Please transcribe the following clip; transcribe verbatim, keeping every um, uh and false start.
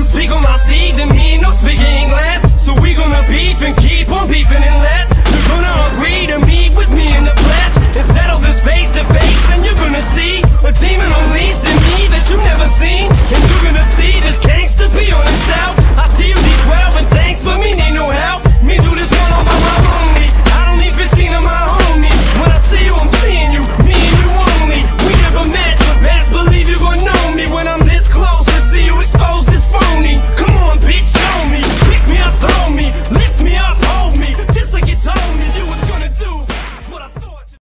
You speak on my seed, then me no speak English. So we gonna beef and keep on beefing unless you're gonna agree to meet with me in the flesh and settle this face to face.